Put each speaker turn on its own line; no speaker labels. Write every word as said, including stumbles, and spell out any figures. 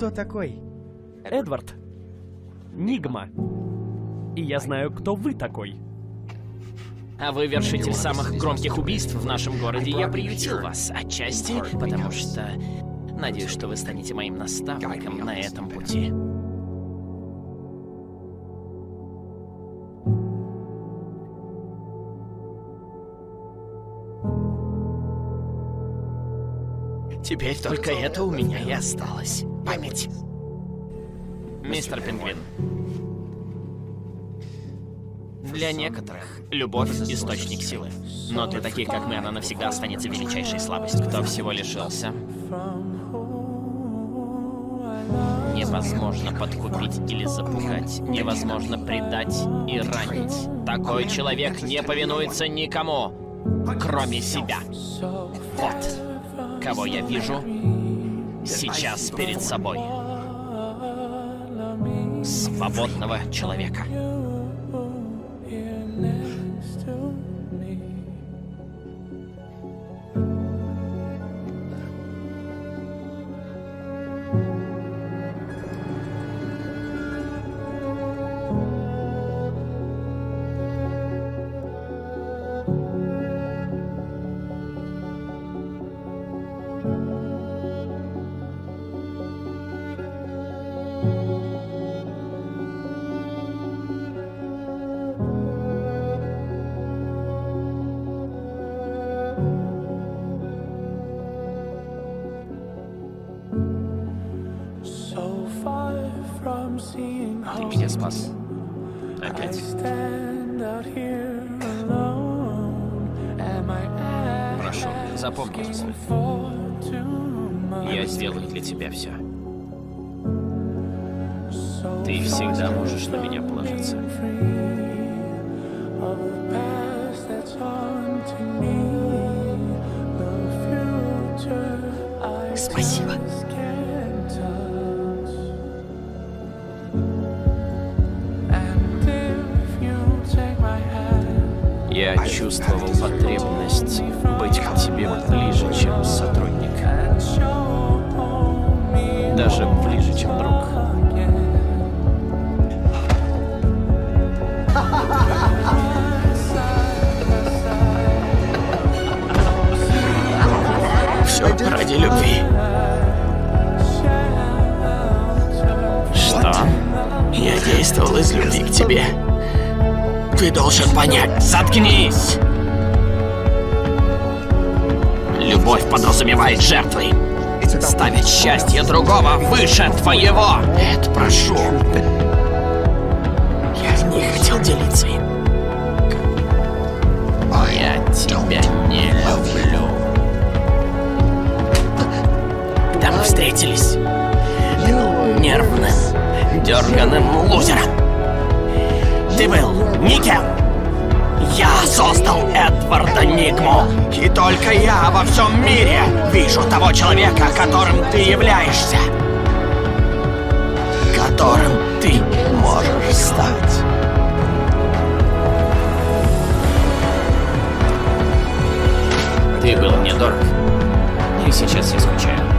кто такой?
Эдвард. Нигма. И я знаю, кто вы такой.
А вы вершитель самых громких убийств в нашем городе. Я приютил вас отчасти, потому что надеюсь, что вы станете моим наставником на этом пути. Теперь только это у меня и осталось. Память. Мистер Пингвин. Для некоторых любовь — источник силы. Но для таких, как мы, она навсегда останется величайшей слабостью. Кто всего лишился, невозможно подкупить или запугать. Невозможно предать и ранить. Такой человек не повинуется никому, кроме себя. Вот кого я вижу сейчас перед собой. Свободного человека. Ты меня спас. Опять. Прошу, запомни это. Я сделаю для тебя все. Ты всегда можешь на меня положиться. Спасибо. Я чувствовал потребность быть к тебе ближе, чем сотрудник. Даже ближе, чем друг. Все ради любви. Что? Я действовал из любви к тебе. Ты должен понять. Заткнись! Любовь подразумевает жертвы. Ставить счастье другого выше твоего. Это прошу. Я не хотел делиться им. Я тебя не люблю. Когда мы встретились, нервным, дерганым лузером, ты был никем. Я создал Эдварда Нигму. И только я во всем мире вижу того человека, которым ты являешься. Которым ты можешь стать. Ты был мне дорог. И сейчас я скучаю.